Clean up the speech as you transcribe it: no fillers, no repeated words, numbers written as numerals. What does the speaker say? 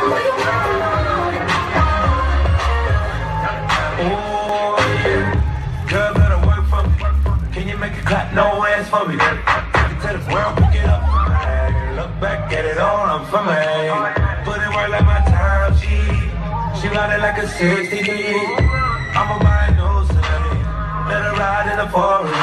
Girl, better work for me. Can you make it clap? No hands for me. Tell the world, pick it up. Look back at it all, I'm for me. Put it work like my time sheet. She ride it like a 60. I'ma buy a new city. Let her ride in the forest.